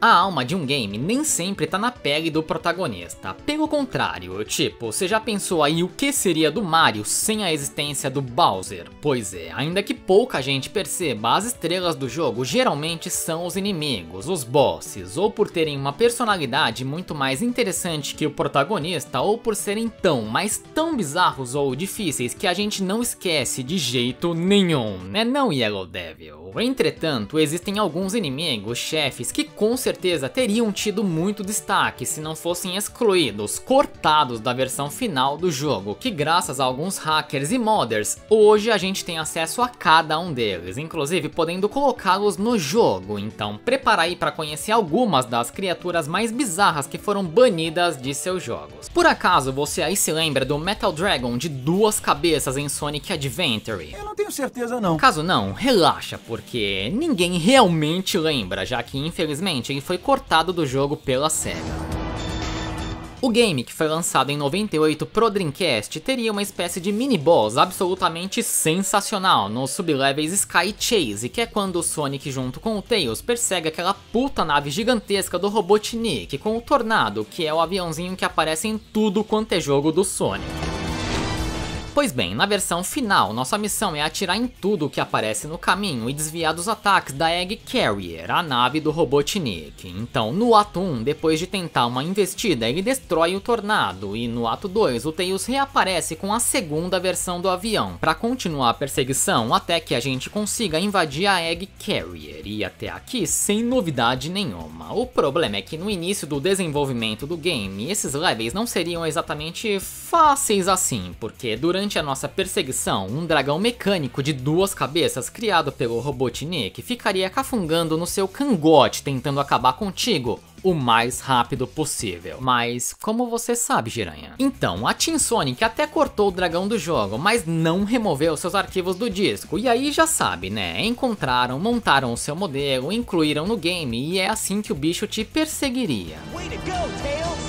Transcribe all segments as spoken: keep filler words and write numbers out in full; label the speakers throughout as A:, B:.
A: A alma de um game nem sempre tá na pele do protagonista, pelo contrário, tipo, você já pensou aí o que seria do Mario sem a existência do Bowser? Pois é, ainda que pouca gente perceba, as estrelas do jogo geralmente são os inimigos, os bosses, ou por terem uma personalidade muito mais interessante que o protagonista, ou por serem tão, mas tão bizarros ou difíceis que a gente não esquece de jeito nenhum, né não, Yellow Devil? Entretanto, existem alguns inimigos, chefes, que com certeza teriam tido muito destaque se não fossem excluídos, cortados da versão final do jogo, que graças a alguns hackers e modders, hoje a gente tem acesso a cada um deles, inclusive podendo colocá-los no jogo. Então prepara aí para conhecer algumas das criaturas mais bizarras que foram banidas de seus jogos. Por acaso você aí se lembra do Metal Dragon de duas cabeças em Sonic Adventure?
B: Eu não tenho certeza não.
A: Caso não, relaxa, porque ninguém realmente lembra, já que infelizmente ele foi cortado do jogo pela SEGA. O game, que foi lançado em noventa e oito pro Dreamcast, teria uma espécie de mini-boss absolutamente sensacional nos sublevels Sky Chase, que é quando o Sonic junto com o Tails persegue aquela puta nave gigantesca do Robotnik com o Tornado, que é o aviãozinho que aparece em tudo quanto é jogo do Sonic. Pois bem, na versão final, nossa missão é atirar em tudo que aparece no caminho e desviar dos ataques da Egg Carrier, a nave do Robotnik. Então, no ato um, depois de tentar uma investida, ele destrói o Tornado, e no ato dois, o Tails reaparece com a segunda versão do avião, para continuar a perseguição até que a gente consiga invadir a Egg Carrier, e até aqui sem novidade nenhuma. O problema é que no início do desenvolvimento do game, esses levels não seriam exatamente fáceis assim, porque durante Durante a nossa perseguição, um dragão mecânico de duas cabeças criado pelo Robotnik ficaria cafungando no seu cangote tentando acabar contigo o mais rápido possível. Mas como você sabe, Giranha? Então, a Team Sonic até cortou o dragão do jogo, mas não removeu seus arquivos do disco. E aí já sabe, né? Encontraram, montaram o seu modelo, incluíram no game e é assim que o bicho te perseguiria. Way to go, Tails!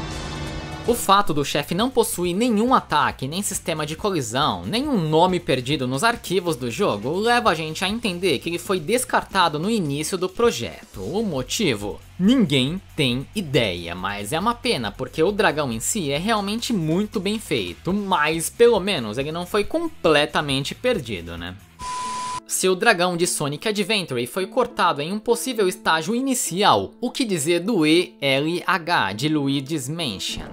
A: O fato do chefe não possuir nenhum ataque, nem sistema de colisão, nenhum nome perdido nos arquivos do jogo, leva a gente a entender que ele foi descartado no início do projeto. O motivo? Ninguém tem ideia, mas é uma pena porque o dragão em si é realmente muito bem feito, mas pelo menos ele não foi completamente perdido, né? Se o dragão de Sonic Adventure foi cortado em um possível estágio inicial, o que dizer do E L H de Luigi's Mansion?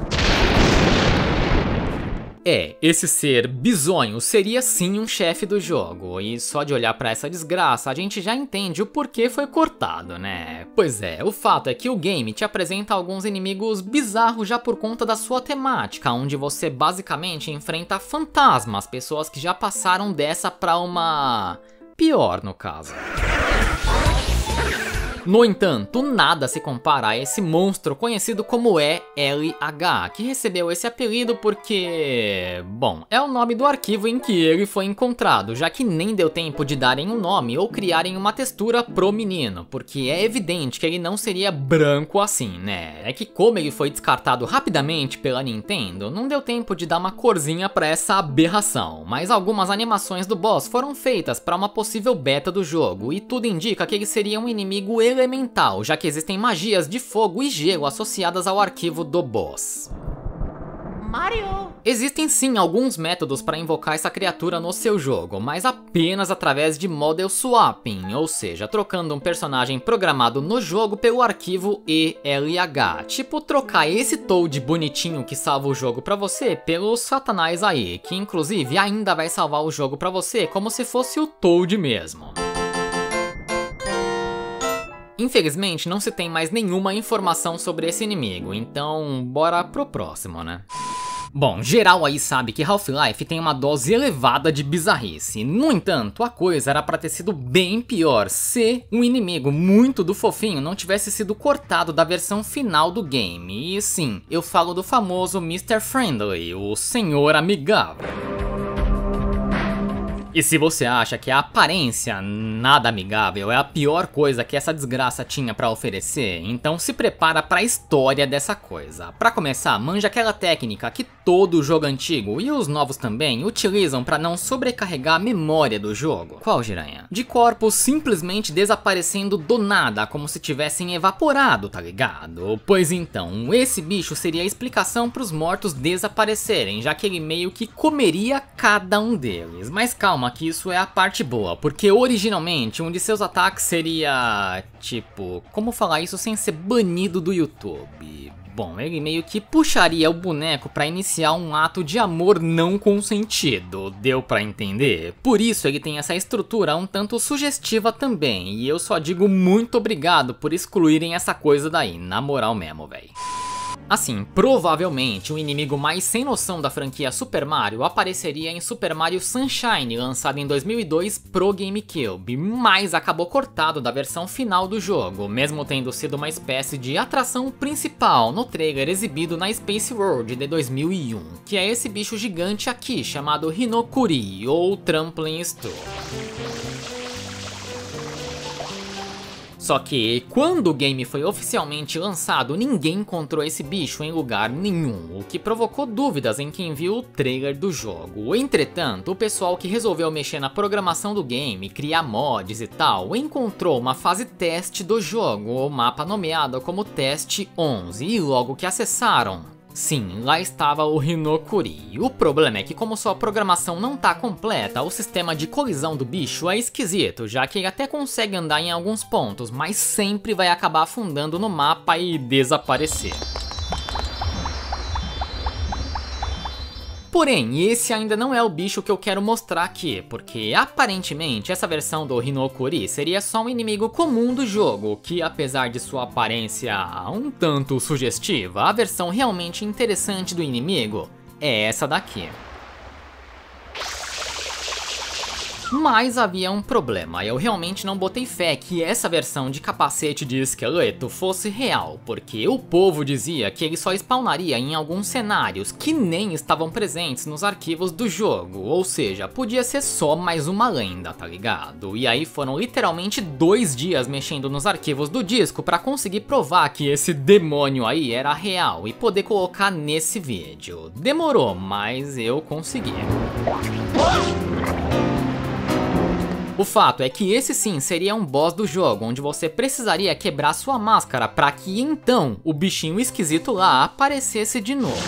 A: É, esse ser bizonho seria sim um chefe do jogo, e só de olhar pra essa desgraça a gente já entende o porquê foi cortado, né? Pois é, o fato é que o game te apresenta alguns inimigos bizarros já por conta da sua temática, onde você basicamente enfrenta fantasmas, pessoas que já passaram dessa pra uma... pior no caso. No entanto, nada se compara a esse monstro conhecido como E L H, que recebeu esse apelido porque... bom, é o nome do arquivo em que ele foi encontrado, já que nem deu tempo de darem um nome ou criarem uma textura pro menino, porque é evidente que ele não seria branco assim, né? É que como ele foi descartado rapidamente pela Nintendo, não deu tempo de dar uma corzinha pra essa aberração, mas algumas animações do boss foram feitas para uma possível beta do jogo, e tudo indica que ele seria um inimigo elemental, já que existem magias de fogo e gelo associadas ao arquivo do boss. Mario! Existem sim alguns métodos para invocar essa criatura no seu jogo, mas apenas através de model swapping, ou seja, trocando um personagem programado no jogo pelo arquivo E L H, tipo trocar esse Toad bonitinho que salva o jogo pra você pelo Satanás aí, que inclusive ainda vai salvar o jogo pra você como se fosse o Toad mesmo. Infelizmente não se tem mais nenhuma informação sobre esse inimigo, então bora pro próximo, né? Bom, geral aí sabe que Half-Life tem uma dose elevada de bizarrice. No entanto, a coisa era pra ter sido bem pior se um inimigo muito do fofinho não tivesse sido cortado da versão final do game. E sim, eu falo do famoso mister Friendly, o senhor amigável. E se você acha que a aparência nada amigável é a pior coisa que essa desgraça tinha pra oferecer, então se prepara pra história dessa coisa. Pra começar, manja aquela técnica que todo o jogo antigo e os novos também utilizam para não sobrecarregar a memória do jogo? Qual, Jiranha? De corpos simplesmente desaparecendo do nada, como se tivessem evaporado, tá ligado? Pois então, esse bicho seria a explicação para os mortos desaparecerem, já que ele meio que comeria cada um deles. Mas calma que isso é a parte boa, porque originalmente um de seus ataques seria... tipo, como falar isso sem ser banido do YouTube? Bom, ele meio que puxaria o boneco para iniciar um ato de amor não consentido, deu pra entender? Por isso ele tem essa estrutura um tanto sugestiva também, e eu só digo muito obrigado por excluírem essa coisa daí, na moral mesmo, véi. Assim, provavelmente o inimigo mais sem noção da franquia Super Mario apareceria em Super Mario Sunshine, lançado em dois mil e dois pro GameCube, mas acabou cortado da versão final do jogo, mesmo tendo sido uma espécie de atração principal no trailer exibido na Space World de dois mil e um, que é esse bicho gigante aqui chamado Hinokuri, ou Trampoline Store. Só que, quando o game foi oficialmente lançado, ninguém encontrou esse bicho em lugar nenhum, o que provocou dúvidas em quem viu o trailer do jogo. Entretanto, o pessoal que resolveu mexer na programação do game, criar mods e tal, encontrou uma fase teste do jogo, o mapa nomeado como Teste onze, e logo que acessaram, sim, lá estava o Hinokuri. O problema é que, como sua programação não tá completa, o sistema de colisão do bicho é esquisito, já que ele até consegue andar em alguns pontos, mas sempre vai acabar afundando no mapa e desaparecer. Porém, esse ainda não é o bicho que eu quero mostrar aqui, porque aparentemente essa versão do Hinokuri seria só um inimigo comum do jogo, que apesar de sua aparência um tanto sugestiva, a versão realmente interessante do inimigo é essa daqui. Mas havia um problema, eu realmente não botei fé que essa versão de capacete de esqueleto fosse real, porque o povo dizia que ele só spawnaria em alguns cenários que nem estavam presentes nos arquivos do jogo, ou seja, podia ser só mais uma lenda, tá ligado? E aí foram literalmente dois dias mexendo nos arquivos do disco pra conseguir provar que esse demônio aí era real e poder colocar nesse vídeo. Demorou, mas eu consegui. O fato é que esse sim seria um boss do jogo, onde você precisaria quebrar sua máscara para que então o bichinho esquisito lá aparecesse de novo.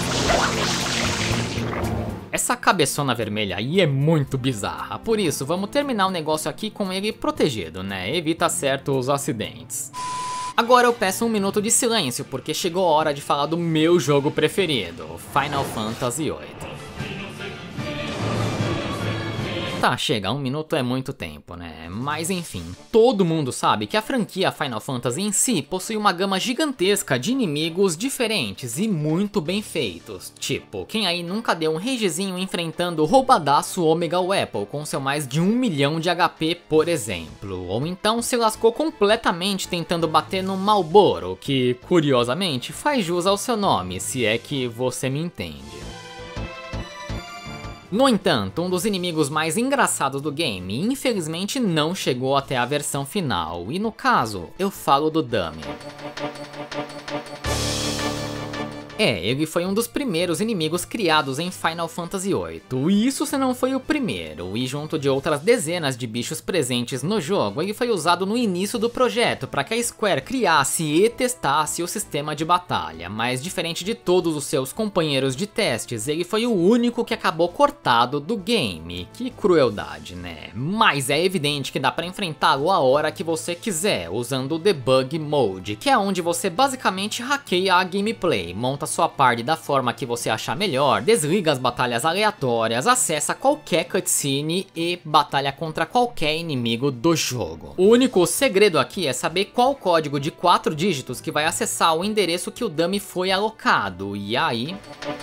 A: Essa cabeçona vermelha aí é muito bizarra, por isso vamos terminar o negócio aqui com ele protegido, né? Evita certos acidentes. Agora eu peço um minuto de silêncio, porque chegou a hora de falar do meu jogo preferido, Final Fantasy oito. Tá, chega, um minuto é muito tempo, né? Mas enfim, todo mundo sabe que a franquia Final Fantasy em si possui uma gama gigantesca de inimigos diferentes e muito bem feitos. Tipo, quem aí nunca deu um ragezinho enfrentando o roubadaço Omega Weapon com seu mais de um milhão de H P, por exemplo? Ou então se lascou completamente tentando bater no Malboro, que curiosamente faz jus ao seu nome, se é que você me entende. No entanto, um dos inimigos mais engraçados do game infelizmente não chegou até a versão final, e no caso, eu falo do Dummy. É, ele foi um dos primeiros inimigos criados em Final Fantasy oito, e isso se não foi o primeiro, e junto de outras dezenas de bichos presentes no jogo, ele foi usado no início do projeto para que a Square criasse e testasse o sistema de batalha, mas diferente de todos os seus companheiros de testes, ele foi o único que acabou cortado do game. Que crueldade, né? Mas é evidente que dá para enfrentá-lo a hora que você quiser, usando o Debug Mode, que é onde você basicamente hackeia a gameplay, monta sua party da forma que você achar melhor, desliga as batalhas aleatórias, acessa qualquer cutscene e batalha contra qualquer inimigo do jogo. O único segredo aqui é saber qual código de quatro dígitos que vai acessar o endereço que o dummy foi alocado, e aí...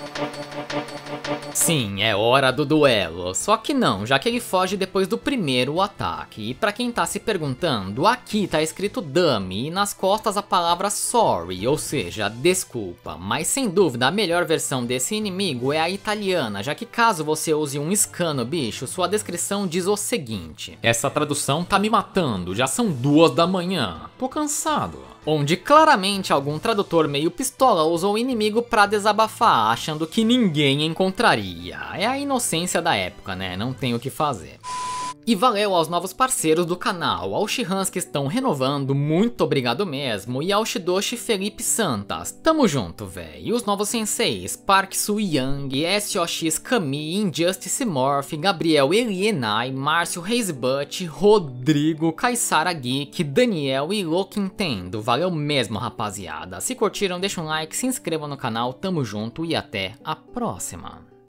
A: sim, é hora do duelo, só que não, já que ele foge depois do primeiro ataque. E pra quem tá se perguntando, aqui tá escrito dummy e nas costas a palavra sorry, ou seja, desculpa, mas sem dúvida a melhor versão desse inimigo é a italiana, já que caso você use um scano bicho, sua descrição diz o seguinte: essa tradução tá me matando, já são duas da manhã, tô cansado. Onde claramente algum tradutor meio pistola usou o inimigo pra desabafar, achando que ninguém encontraria. É a inocência da época, né? Não tem o que fazer. E valeu aos novos parceiros do canal, aos Shihans que estão renovando, muito obrigado mesmo, e ao Shidoshi Felipe Santas, tamo junto véi. E os novos senseis, Park Soo Young, S O X Kami, Injustice Morph, Gabriel Elienai, Márcio Reisbutt, Rodrigo, Kaysara Geek, Daniel e Lokintendo, valeu mesmo rapaziada. Se curtiram deixa um like, se inscrevam no canal, tamo junto e até a próxima.